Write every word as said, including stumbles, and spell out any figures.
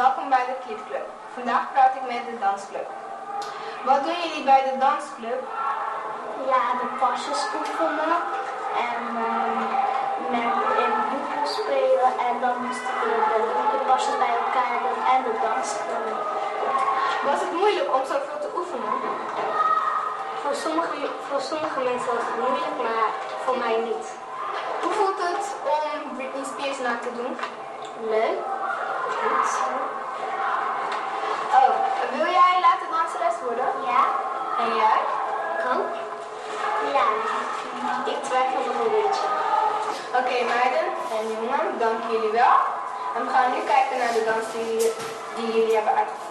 welkom bij de Klietclub. Vandaag praat ik met de dansclub. Wat doen jullie bij de dansclub? Ja, de pasjes oefenen en um, met in boeken spelen en dan moesten we de pasjes bij elkaar doen en de dans doen. Was het moeilijk om zoveel te oefenen? Voor sommige, voor sommige mensen was het moeilijk, maar voor mij niet. Hoe voelt het om Britney Spears na te doen? Leuk. Goed. Oh, wil jij later danseres worden? Ja. En jij? Ik ook. Ja. Ik twijfel nog een beetje. Oké okay, meiden en jongen, dank jullie wel. En we gaan nu kijken naar de dans die, die jullie hebben uitgevoerd.